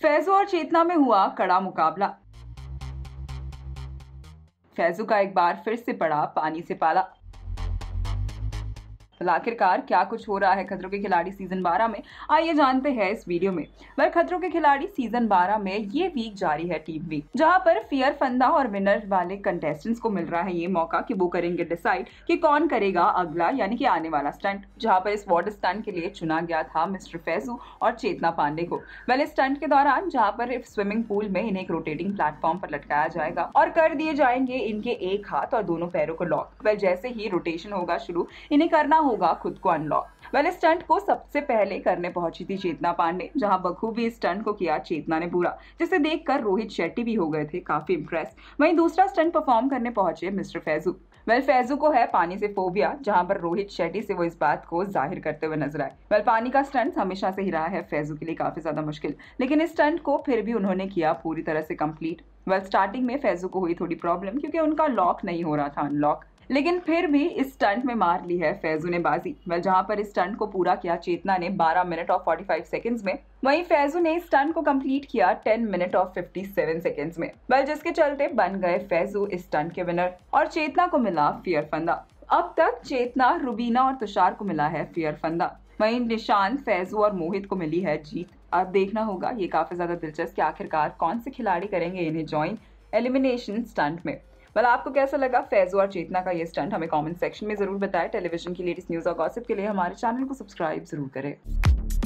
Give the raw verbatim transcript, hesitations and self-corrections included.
फैजू और चेतना में हुआ कड़ा मुकाबला। फैजू का एक बार फिर से पड़ा पानी से पाला। तो आखिरकार क्या कुछ हो रहा है खतरों के खिलाड़ी सीजन बारह में, आइए जानते हैं इस वीडियो में। वह खतरों के खिलाड़ी सीजन बारह में ये वीक जारी है टीम वीक, जहां पर फियर फंदा और विनर वाले कंटेस्टेंट्स को मिल रहा है ये मौका कि वो करेंगे डिसाइड कि कौन करेगा अगला यानी कि आने वाला स्टंट। जहां पर इस वाटर स्टंट के लिए चुना गया था मिस्टर फैजू और चेतना पांडे को। वेल इस स्टंट के दौरान जहां पर स्विमिंग पूल में इन्हें एक रोटेटिंग प्लेटफॉर्म पर लटकाया जाएगा और कर दिए जाएंगे इनके एक हाथ और दोनों पैरों को लॉक। वेल जैसे ही रोटेशन होगा शुरू, इन्हें करना होगा खुद को अनलॉक। वेल इस स्टंट को सबसे पहले करने पहुंची थी चेतना पांडे, जहां बखूबी इस स्टंट को किया चेतना ने पूरा, जिसे देखकर रोहित शेट्टी भी हो गए थे काफी इंप्रेस। वहीं दूसरा स्टंट परफॉर्म करने पहुंचे मिस्टर फैजू। वेल फैजू को है पानी से फोबिया, जहां पर रोहित शेट्टी से वो इस बात को जाहिर करते हुए नजर आए। वेल पानी का स्टंट हमेशा से ही रहा है फैजू के लिए काफी ज्यादा मुश्किल, लेकिन इस स्टंट को फिर भी उन्होंने किया पूरी तरह से कंप्लीट। वेल स्टार्टिंग में फैजू को हुई थोड़ी प्रॉब्लम क्योंकि उनका लॉक नहीं हो रहा था अनलॉक, लेकिन फिर भी इस स्टंट में मार ली है फैजू ने बाजी। वेल जहां पर इस स्टंट को पूरा किया चेतना ने बारह मिनट और पैंतालीस सेकंड्स में, वहीं फैजू ने इस स्टंट को कंप्लीट किया दस मिनट और सत्तावन सेकंड्स में। वेल जिसके चलते बन गए फैजू इस स्टंट के विनर और चेतना को मिला फियर फंदा। अब तक चेतना, रुबीना और तुषार को मिला है फियर फंदा। वहीं निशांत, फैजू और मोहित को मिली है जीत। अब देखना होगा ये काफी ज्यादा दिलचस्प कि आखिरकार कौन से खिलाड़ी करेंगे इन्हें ज्वाइन एलिमिनेशन स्टंट में। well, आपको कैसा लगा फैजू और चेतना का ये स्टंट, हमें कमेंट सेक्शन में जरूर बताएं। टेलीविजन की लेटेस्ट न्यूज और गॉसिप के लिए हमारे चैनल को सब्सक्राइब जरूर करें।